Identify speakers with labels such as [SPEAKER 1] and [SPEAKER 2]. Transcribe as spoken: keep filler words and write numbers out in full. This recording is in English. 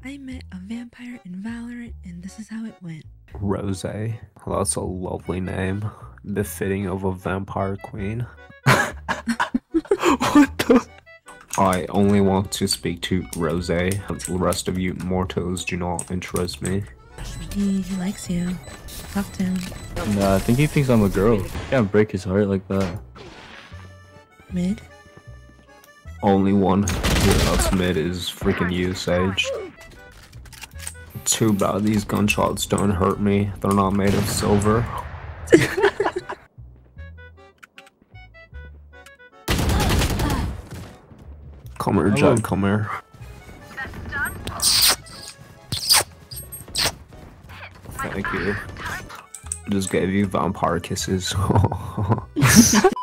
[SPEAKER 1] I met a vampire in Valorant, and this is how it went.
[SPEAKER 2] Rose. That's a lovely name. Befitting of a vampire queen.
[SPEAKER 3] What the?
[SPEAKER 2] I only want to speak to Rose. The rest of you mortals do not interest me.
[SPEAKER 1] He, he likes you. Talk to him.
[SPEAKER 3] Nah, I think he thinks I'm a girl. You can't break his heart like that.
[SPEAKER 1] Mid?
[SPEAKER 2] Only one who else mid is freaking you, Sage. Too bad these gunshots don't hurt me. They're not made of silver. Come here, Jed, come here. Thank you. Just gave you vampire kisses.